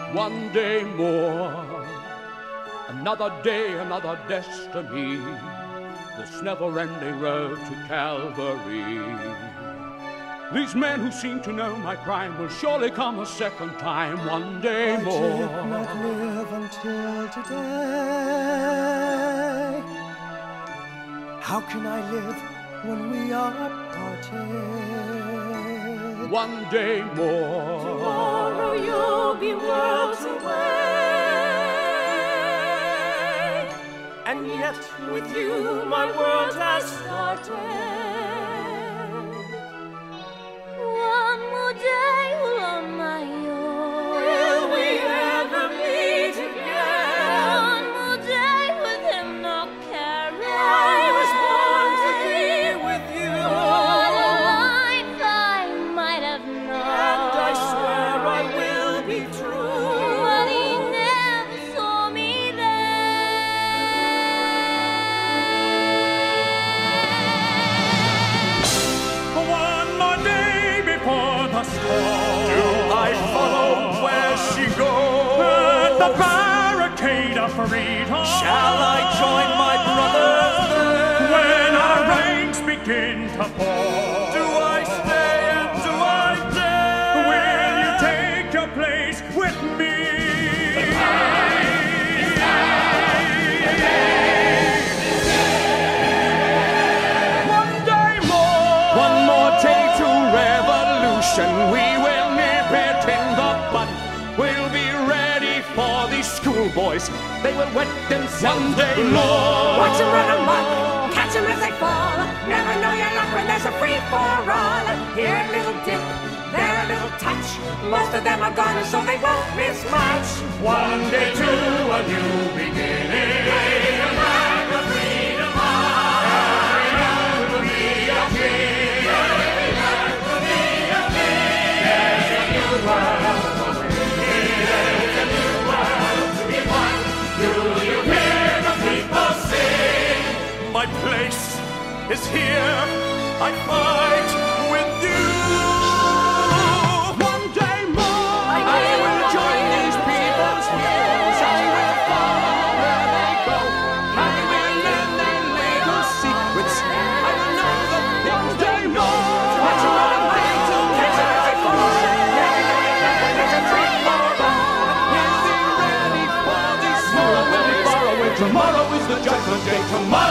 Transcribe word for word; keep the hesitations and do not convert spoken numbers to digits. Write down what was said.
One day more, another day, another destiny, this never-ending road to Calvary. These men who seem to know my crime will surely come a second time, one day more. I did not live until today. How can I live when we are parted? One day more. Tomorrow you'll be worlds away, and yet with you my world has started. One more day will on my own. Will we ever meet again? One more day with him, no caring. I was born to be with you. What a life I might have known. And I swear I will be true. But he never saw me there. One more day before the storm. Do I follow where she goes? At the barricade of freedom. Shall I join my brothers there? When our ranks begin to fall. Do I stay and do I dare? Will you take your place with me? One day more. One more day to revolution. We will nip it in the bud. We'll be ready for these schoolboys. They will wet themselves. One day more. Watch them run amok, catch them as they fall. Never know your luck when there's a free-for-all. Here a little dip, there a little touch. Most of them are gone, so they won't miss much. One day to a new beginning. A brand of freedom on. Every man will be a king. Every man will be a king. There's a new world for me. There's a new world to be won. Do you hear the people sing? My place is here. I fight with you. One day more. I will join these people's heroes. I will follow where they go. I will learn their little secrets. I will know that one day more. Watch them run away to catch them as they fall. There's a dream for all. We'll be ready for this. Tomorrow will be far away. Tomorrow is the judgment day. Tomorrow.